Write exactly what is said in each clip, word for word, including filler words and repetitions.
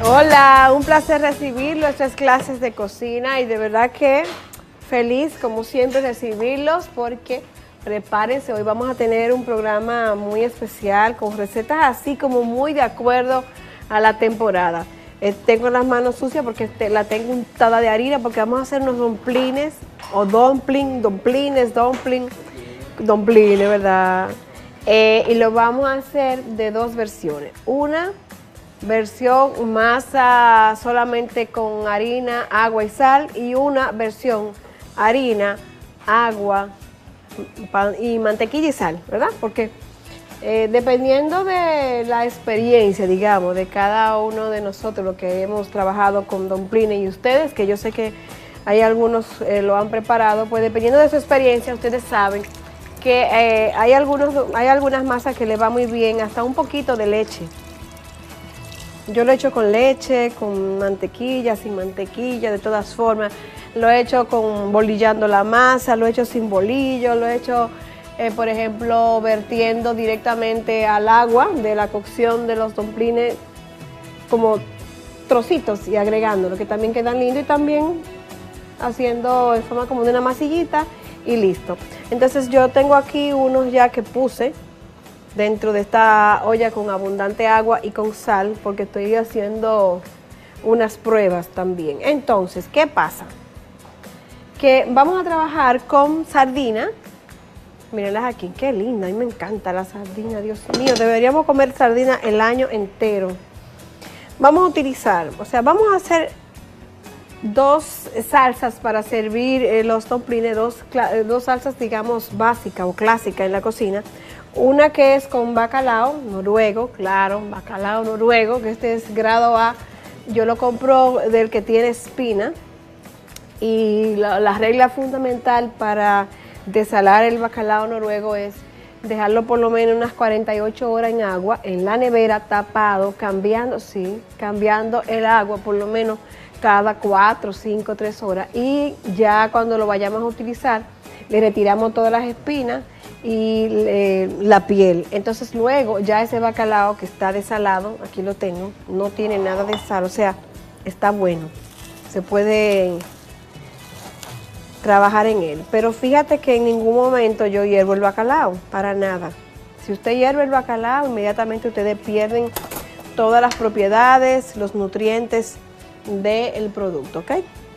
Hola, un placer recibir nuestras clases de cocina y de verdad que feliz como siempre recibirlos porque prepárense, hoy vamos a tener un programa muy especial con recetas así como muy de acuerdo a la temporada. Eh, tengo las manos sucias porque te, la tengo untada de harina porque vamos a hacer unos dumplings o dumpling, dumplings, dumpling, dumplings, ¿verdad? Eh, y lo vamos a hacer de dos versiones. Una versión masa solamente con harina, agua y sal y una versión harina, agua pan, y mantequilla y sal, ¿verdad? Porque eh, dependiendo de la experiencia, digamos, de cada uno de nosotros, lo que hemos trabajado con dumplings y ustedes, que yo sé que hay algunos eh, lo han preparado, pues dependiendo de su experiencia, ustedes saben que eh, hay, algunos, hay algunas masas que le va muy bien, hasta un poquito de leche. Yo lo he hecho con leche, con mantequilla, sin mantequilla, de todas formas. Lo he hecho con bolillando la masa, lo he hecho sin bolillo, lo he hecho, eh, por ejemplo, vertiendo directamente al agua de la cocción de los dumplings como trocitos y agregándolo, que también quedan lindos y también haciendo en forma como de una masillita y listo. Entonces yo tengo aquí unos ya que puse dentro de esta olla con abundante agua y con sal, porque estoy haciendo unas pruebas también. Entonces, ¿qué pasa? Que vamos a trabajar con sardina. Mírenlas aquí, qué linda, a mí me encanta la sardina, Dios mío, deberíamos comer sardina el año entero. Vamos a utilizar, o sea, vamos a hacer dos salsas para servir eh, los dumplings, dos, dos salsas, digamos, básicas o clásicas en la cocina. Una que es con bacalao noruego, claro, bacalao noruego, que este es grado A. Yo lo compro del que tiene espina. Y la, la regla fundamental para desalar el bacalao noruego es dejarlo por lo menos unas cuarenta y ocho horas en agua, en la nevera, tapado, cambiando, sí, cambiando el agua por lo menos cada cuatro, cinco, tres horas. Y ya cuando lo vayamos a utilizar, le retiramos todas las espinas y eh, la piel. Entonces luego ya ese bacalao que está desalado, aquí lo tengo, no tiene nada de sal, o sea, está bueno, se puede trabajar en él. Pero fíjate que en ningún momento yo hiervo el bacalao, para nada. Si usted hierve el bacalao, inmediatamente ustedes pierden todas las propiedades, los nutrientes del producto, ¿ok?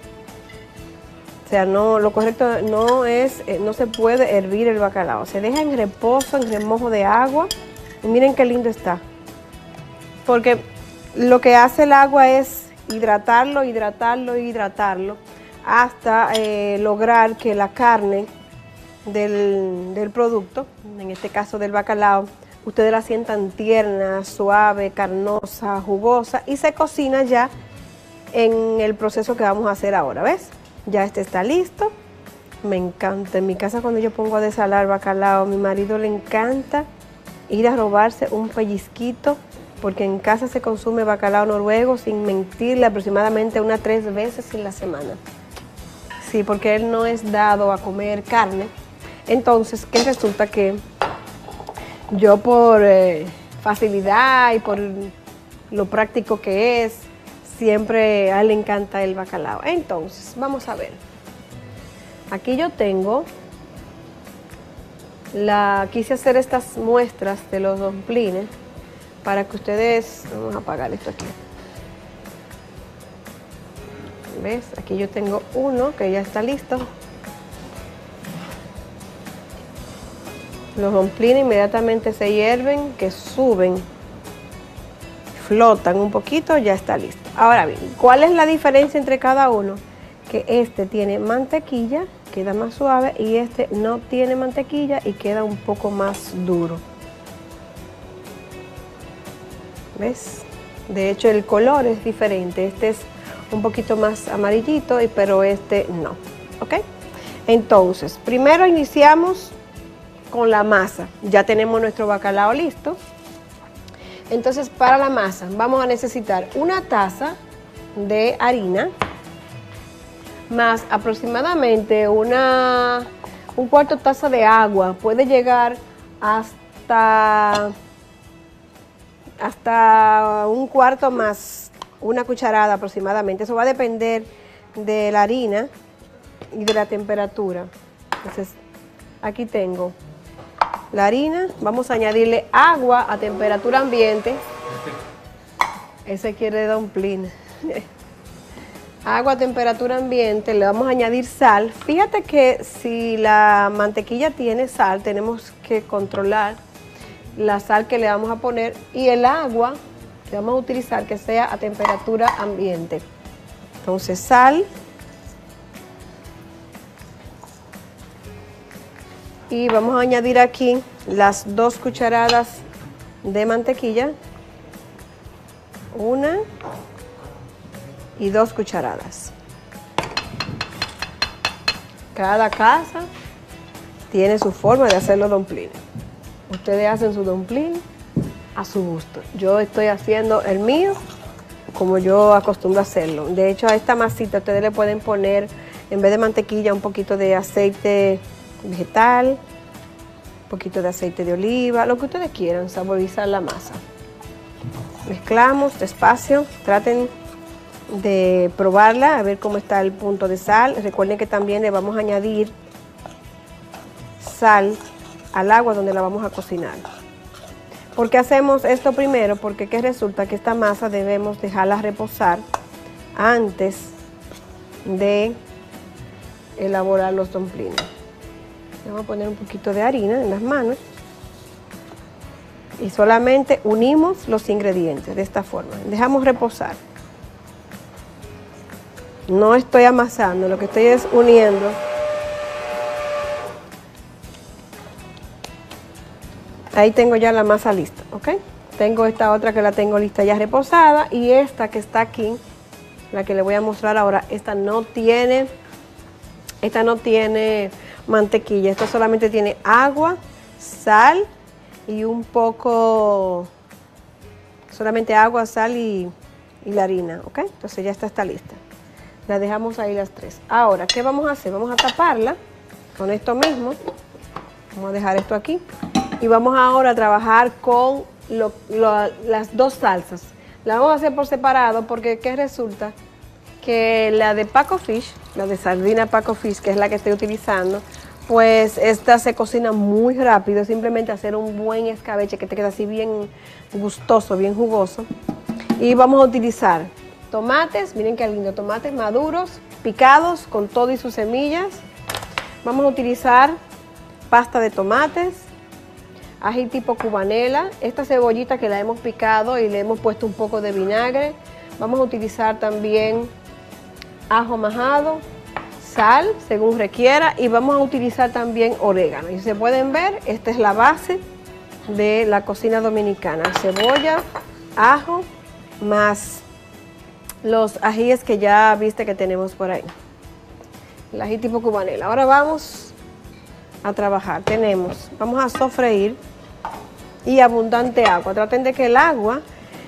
O sea, no, lo correcto no es, eh, no se puede hervir el bacalao. Se deja en reposo, en remojo de agua. Y miren qué lindo está. Porque lo que hace el agua es hidratarlo, hidratarlo, hidratarlo, hasta eh, lograr que la carne del, del producto, en este caso del bacalao, ustedes la sientan tierna, suave, carnosa, jugosa y se cocina ya en el proceso que vamos a hacer ahora, ¿ves? Ya este está listo. Me encanta. En mi casa cuando yo pongo a desalar bacalao, a mi marido le encanta ir a robarse un pellizquito, porque en casa se consume bacalao noruego, sin mentirle, aproximadamente unas tres veces en la semana. Sí, porque él no es dado a comer carne. Entonces, ¿qué resulta? Que yo por eh, facilidad y por lo práctico que es, siempre a él le encanta el bacalao. Entonces, vamos a ver. Aquí yo tengo, la, quise hacer estas muestras de los dumplings para que ustedes, vamos a apagar esto aquí. ¿Ves? Aquí yo tengo uno que ya está listo. Los dumplings inmediatamente se hierven, que suben, flotan un poquito, ya está listo. Ahora bien, ¿cuál es la diferencia entre cada uno? Que este tiene mantequilla, queda más suave, y este no tiene mantequilla y queda un poco más duro. ¿Ves? De hecho, el color es diferente. Este es un poquito más amarillito, pero este no. ¿Ok? Entonces, primero iniciamos con la masa. Ya tenemos nuestro bacalao listo. Entonces, para la masa vamos a necesitar una taza de harina más aproximadamente una un cuarto taza de agua. Puede llegar hasta hasta un cuarto más una cucharada aproximadamente. Eso va a depender de la harina y de la temperatura. Entonces, aquí tengo la harina, vamos a añadirle agua a temperatura ambiente. Ese quiere dumpling. Agua a temperatura ambiente, le vamos a añadir sal. Fíjate que si la mantequilla tiene sal, tenemos que controlar la sal que le vamos a poner y el agua que vamos a utilizar que sea a temperatura ambiente. Entonces, sal. Y vamos a añadir aquí las dos cucharadas de mantequilla. Una y dos cucharadas. Cada casa tiene su forma de hacer los dumplings. Ustedes hacen su dumpling a su gusto. Yo estoy haciendo el mío como yo acostumbro a hacerlo. De hecho, a esta masita ustedes le pueden poner, en vez de mantequilla, un poquito de aceite vegetal, un poquito de aceite de oliva, lo que ustedes quieran, saborizar la masa. Mezclamos despacio, traten de probarla, a ver cómo está el punto de sal. Recuerden que también le vamos a añadir sal al agua donde la vamos a cocinar. ¿Por qué hacemos esto primero? Porque que resulta que esta masa debemos dejarla reposar antes de elaborar los dumplings. Vamos a poner un poquito de harina en las manos y solamente unimos los ingredientes de esta forma. Dejamos reposar. No estoy amasando, lo que estoy es uniendo. Ahí tengo ya la masa lista, ¿ok? Tengo esta otra que la tengo lista ya reposada y esta que está aquí, la que le voy a mostrar ahora, esta no tiene, esta no tiene mantequilla, esta solamente tiene agua, sal y un poco, solamente agua, sal y, y la harina, ¿ok? Entonces ya está, está lista. La dejamos ahí las tres. Ahora, ¿qué vamos a hacer? Vamos a taparla con esto mismo. Vamos a dejar esto aquí. Y vamos ahora a trabajar con lo, lo, las dos salsas. La vamos a hacer por separado porque ¿qué resulta? Que la de Paco Fish, la de sardina Paco Fish, que es la que estoy utilizando, pues esta se cocina muy rápido. Simplemente hacer un buen escabeche que te queda así bien gustoso, bien jugoso. Y vamos a utilizar tomates, miren qué lindo, tomates maduros, picados con todo y sus semillas. Vamos a utilizar pasta de tomates, ají tipo cubanela, esta cebollita que la hemos picado y le hemos puesto un poco de vinagre. Vamos a utilizar también ajo majado, sal según requiera y vamos a utilizar también orégano. Y se pueden ver, esta es la base de la cocina dominicana. Cebolla, ajo, más los ajíes que ya viste que tenemos por ahí. El ají tipo cubanela. Ahora vamos a trabajar. Tenemos, vamos a sofreír y abundante agua. Traten de que el agua,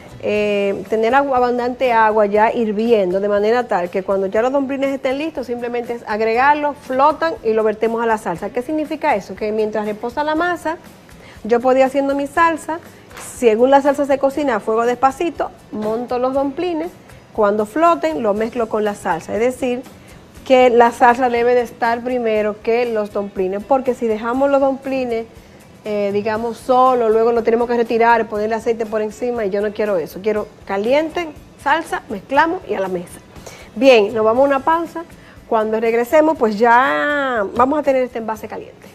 eh, tener agua, abundante agua ya hirviendo, de manera tal que cuando ya los dumplings estén listos, simplemente es agregarlo, flotan y lo vertemos a la salsa. ¿Qué significa eso? Que mientras reposa la masa, yo podía haciendo mi salsa, según la salsa se cocina a fuego despacito, monto los dumplings, cuando floten lo mezclo con la salsa. Es decir, que la salsa debe de estar primero que los dumplings, porque si dejamos los dumplings, eh, digamos, solo, luego lo tenemos que retirar, ponerle aceite por encima y yo no quiero eso. Quiero caliente, salsa, mezclamos y a la mesa. Bien, nos vamos a una pausa. Cuando regresemos, pues ya vamos a tener este envase caliente.